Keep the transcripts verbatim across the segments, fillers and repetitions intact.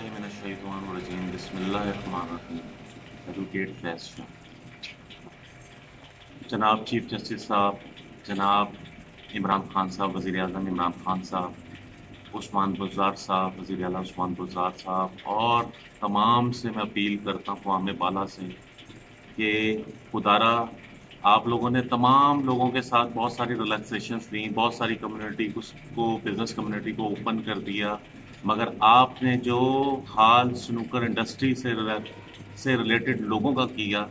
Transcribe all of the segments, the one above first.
बिस्मिल्लाहिर्रहमानिर्रहीम बिस्मिल्लाहिर्रहमानिर्रहीम। एडवोकेट फैज शाह, जनाब चीफ जस्टिस साहब, जनाब इमरान खान साहब, वज़ीर आज़म इमरान खान साहब, उस्मान बुज़दार साहब, वज़ीर आला उस्मान बुज़दार साहब, और तमाम से मैं अपील करता हूँ आमे बाला से कि खुदारा आप लोगों ने तमाम लोगों के साथ बहुत सारी रिलैक्सेशंस दी, बहुत सारी कम्युनिटी को बिज़नेस कम्युनिटी को ओपन कर दिया, मगर आपने जो हाल स्नूकर इंडस्ट्री से से रिलेटेड लोगों का किया,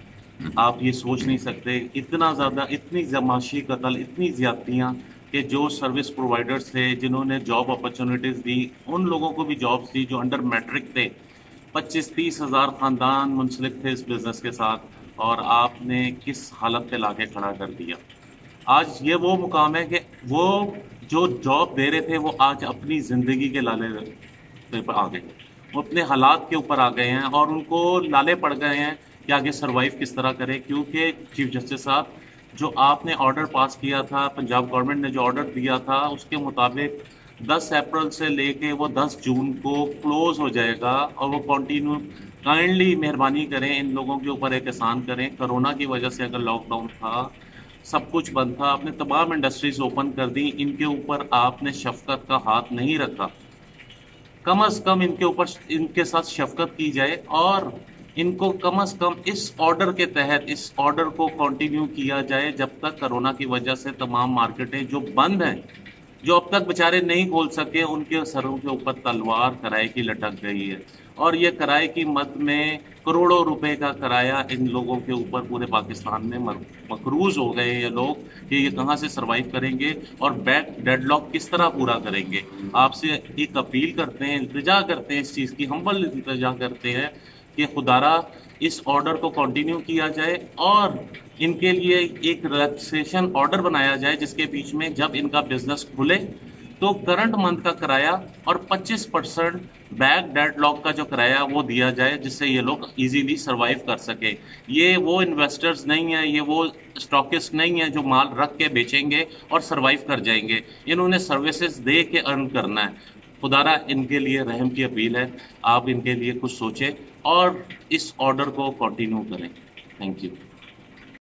आप ये सोच नहीं सकते। इतना ज़्यादा, इतनी जमाशी कत्ल, इतनी ज़्यादतियाँ कि जो सर्विस प्रोवाइडर्स थे, जिन्होंने जॉब अपॉर्चुनिटीज़ दी, उन लोगों को भी जॉब्स दी जो अंडर मैट्रिक थे। पच्चीस तीस हज़ार ख़ानदान मुंसलिक थे इस बिज़नेस के साथ, और आपने किस हालत पे लाके खड़ा कर दिया। आज ये वो मुकाम है कि वो जो जॉब दे रहे थे वो आज अपनी ज़िंदगी के लाले पे आ गए, वो अपने हालात के ऊपर आ गए हैं और उनको लाले पड़ गए हैं कि आगे सरवाइव किस तरह करें। क्योंकि चीफ जस्टिस साहब, जो आपने ऑर्डर पास किया था, पंजाब गवर्नमेंट ने जो ऑर्डर दिया था, उसके मुताबिक दस अप्रैल से लेके वो दस जून को क्लोज हो जाएगा और वो कंटिन्यू। काइंडली मेहरबानी करें, इन लोगों के ऊपर एक एहसान करें। कोरोना की वजह से अगर लॉकडाउन था, सब कुछ बंद था, आपने तमाम इंडस्ट्रीज ओपन कर दी, इनके ऊपर आपने शफकत का हाथ नहीं रखा। कम अज कम इनके ऊपर इनके साथ शफकत की जाए और इनको कम अज कम इस ऑर्डर के तहत इस ऑर्डर को कंटिन्यू किया जाए जब तक कोरोना की वजह से तमाम मार्केटें जो बंद हैं, जो अब तक बेचारे नहीं खोल सके, उनके सरों के ऊपर तलवार किराए की लटक गई है। और ये किराए की मद में करोड़ों रुपए का किराया इन लोगों के ऊपर पूरे पाकिस्तान में मकरूज हो गए ये लोग कि ये कहाँ से सरवाइव करेंगे और बैक डेडलॉक किस तरह पूरा करेंगे। आपसे एक अपील करते हैं, इल्तिजा करते हैं, इस चीज़ की हम्बल इल्तिजा करते हैं कि खुदारा इस ऑर्डर को कंटिन्यू किया जाए और इनके लिए एक रिलैक्सेशन ऑर्डर बनाया जाए, जिसके बीच में जब इनका बिजनेस खुले तो करंट मंथ का किराया और पच्चीस परसेंट बैक डेडलॉक का जो किराया वो दिया जाए, जिससे ये लोग इजीली सरवाइव कर सके। ये वो इन्वेस्टर्स नहीं है, ये वो स्टॉकिस्ट नहीं है जो माल रख के बेचेंगे और सरवाइव कर जाएंगे। इन्होंने सर्विसेज दे के अर्न करना है। खुदारा इनके लिए रहम की अपील है, आप इनके लिए कुछ सोचें और इस ऑर्डर को कंटिन्यू करें। Thank you.